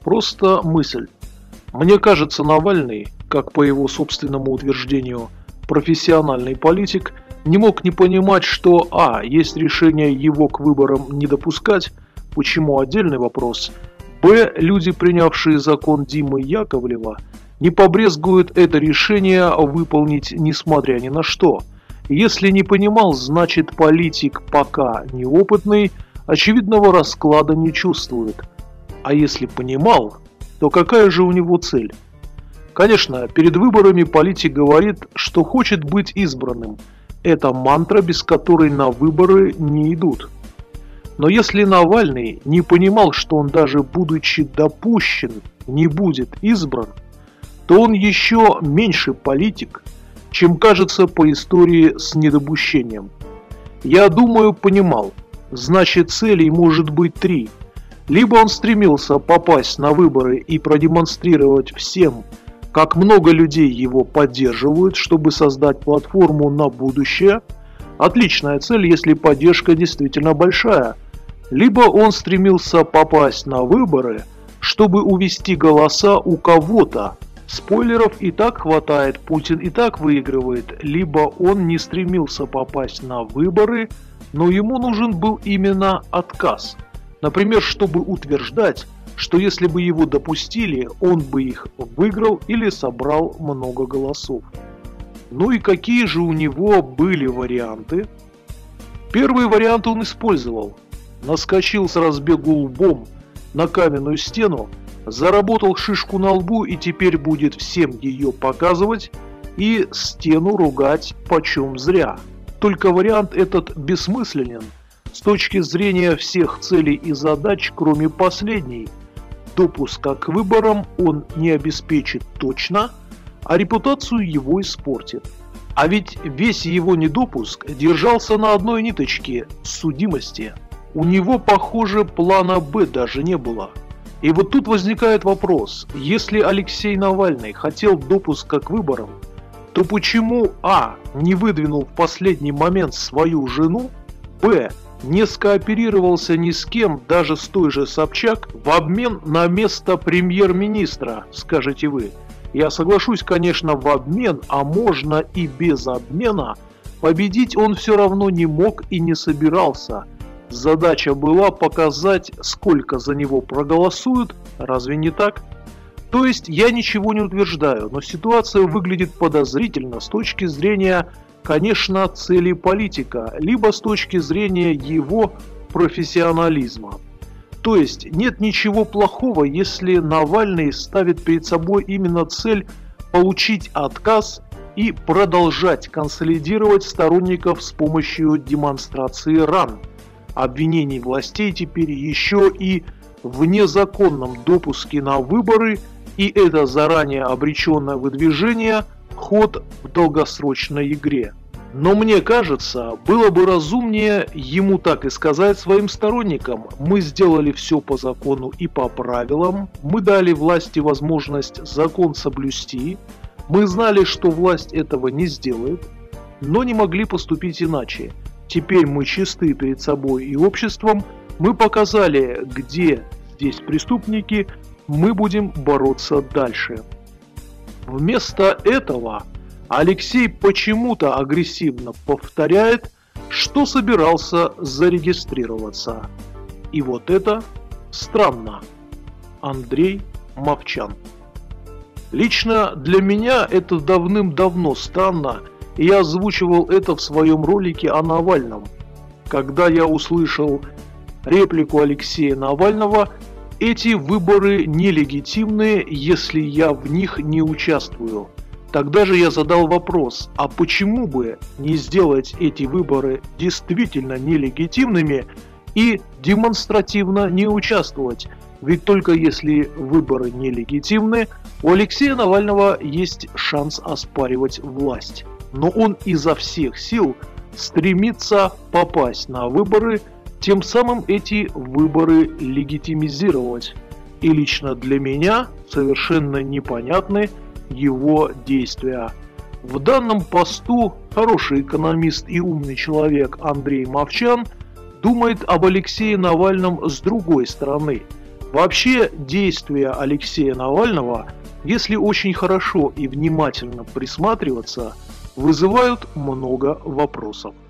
Просто мысль. Мне кажется, Навальный, как по его собственному утверждению, профессиональный политик, не мог не понимать, что есть решение его к выборам не допускать, почему отдельный вопрос, люди, принявшие закон Димы Яковлева, не побрезгуют это решение выполнить несмотря ни на что. Если не понимал, значит политик пока неопытный, очевидного расклада не чувствует. А если понимал, то какая же у него цель? Конечно, перед выборами политик говорит, что хочет быть избранным. Это мантра, без которой на выборы не идут. Но если Навальный не понимал, что он даже будучи допущен, не будет избран, то он еще меньше политик, чем кажется по истории с недопущением. Я думаю, понимал. Значит, целей может быть три. Либо он стремился попасть на выборы и продемонстрировать всем, как много людей его поддерживают, чтобы создать платформу на будущее. Отличная цель, если поддержка действительно большая. Либо он стремился попасть на выборы, чтобы увести голоса у кого-то. Спойлеров и так хватает, Путин и так выигрывает. Либо он не стремился попасть на выборы, но ему нужен был именно отказ. Например, чтобы утверждать, что если бы его допустили, он бы их выиграл или собрал много голосов. Ну и какие же у него были варианты? Первый вариант он использовал. Наскочил с разбегу лбом на каменную стену, заработал шишку на лбу и теперь будет всем ее показывать и стену ругать почем зря. Только вариант этот бессмысленен с точки зрения всех целей и задач, кроме последней. Допуска к выборам он не обеспечит точно, а репутацию его испортит. А ведь весь его недопуск держался на одной ниточке – судимости. У него, похоже, плана «Б» даже не было. И вот тут возникает вопрос, если Алексей Навальный хотел допуска к выборам, то почему не выдвинул в последний момент свою жену, не скооперировался ни с кем, даже с той же Собчак, в обмен на место премьер-министра, скажете вы. Я соглашусь, конечно, в обмен, а можно и без обмена. Победить он все равно не мог и не собирался. Задача была показать, сколько за него проголосуют, разве не так? То есть я ничего не утверждаю, но ситуация выглядит подозрительно с точки зрения, конечно, цели политика, либо с точки зрения его профессионализма. То есть нет ничего плохого, если Навальный ставит перед собой именно цель получить отказ и продолжать консолидировать сторонников с помощью демонстрации ран. Обвинений властей теперь еще и в незаконном допуске на выборы, и это заранее обреченное выдвижение – ход в долгосрочной игре. Но мне кажется, было бы разумнее ему так и сказать своим сторонникам: мы сделали все по закону и по правилам, мы дали власти возможность закон соблюсти, мы знали, что власть этого не сделает, но не могли поступить иначе. Теперь мы чисты перед собой и обществом, мы показали, где здесь преступники, мы будем бороться дальше. Вместо этого Алексей почему-то агрессивно повторяет, что собирался зарегистрироваться. И вот это странно. Андрей Мовчан. Лично для меня это давным-давно странно, и я озвучивал это в своем ролике о Навальном. Когда я услышал реплику Алексея Навального: эти выборы нелегитимны, если я в них не участвую. Тогда же я задал вопрос, а почему бы не сделать эти выборы действительно нелегитимными и демонстративно не участвовать? Ведь только если выборы нелегитимны, у Алексея Навального есть шанс оспаривать власть. Но он изо всех сил стремится попасть на выборы, тем самым эти выборы легитимизировать. И лично для меня совершенно непонятны его действия. В данном посту хороший экономист и умный человек Андрей Мовчан думает об Алексее Навальном с другой стороны. Вообще, действия Алексея Навального, если очень хорошо и внимательно присматриваться, вызывают много вопросов.